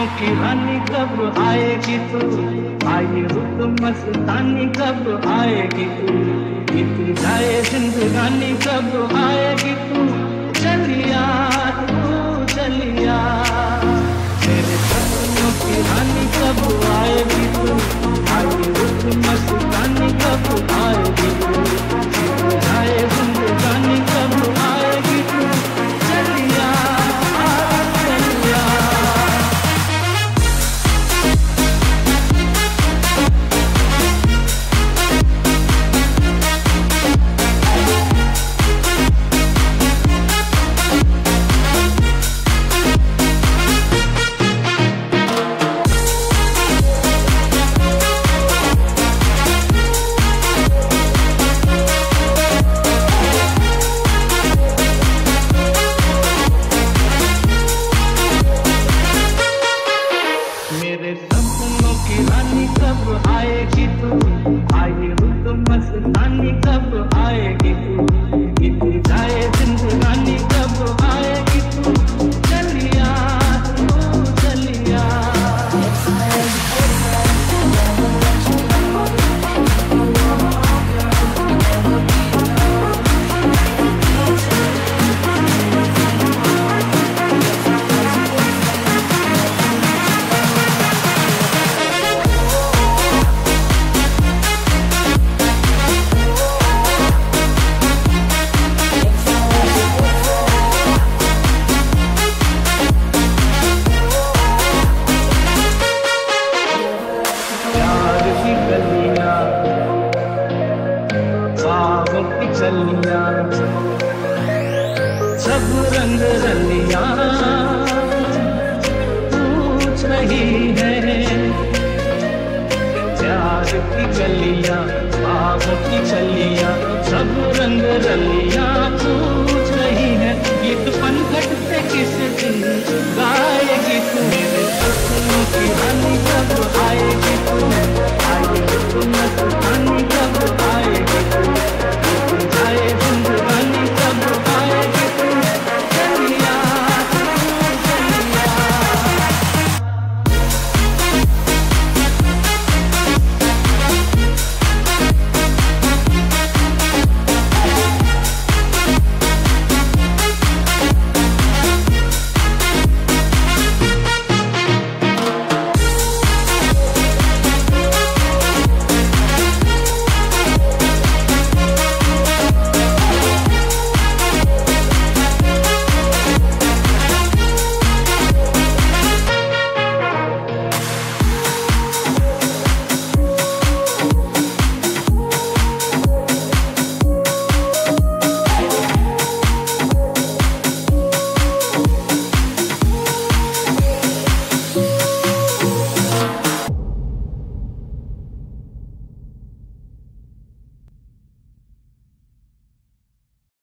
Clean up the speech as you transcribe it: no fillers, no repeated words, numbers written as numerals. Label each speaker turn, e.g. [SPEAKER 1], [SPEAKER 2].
[SPEAKER 1] की रानी कब आएगी तू, आई रुत मस्तानी कब आएगी तू, बीत जाए जिंदगानी कब आएगी तू, चलिया तू चलिया। मेरे सपनों की रानी कब आएगी तू, आई रुत मस्तानी कब आएगी तू, बीत जाए जिंदगानी कब आएगी तू, चलिया चलिया। मेरे सपनों की रानी कब आएगी तू, आई रुत मस्तानी कब आएगी तू, बीत जाए जिंदगानी कब आएगी तू, चलिया तू चलिया। सब रंग रलिया पूछ रही है, प्यार की गलियां बागों की चलियां, सब रंग रलियां पूछ रही है, गीत पनघट पे किस दिन गा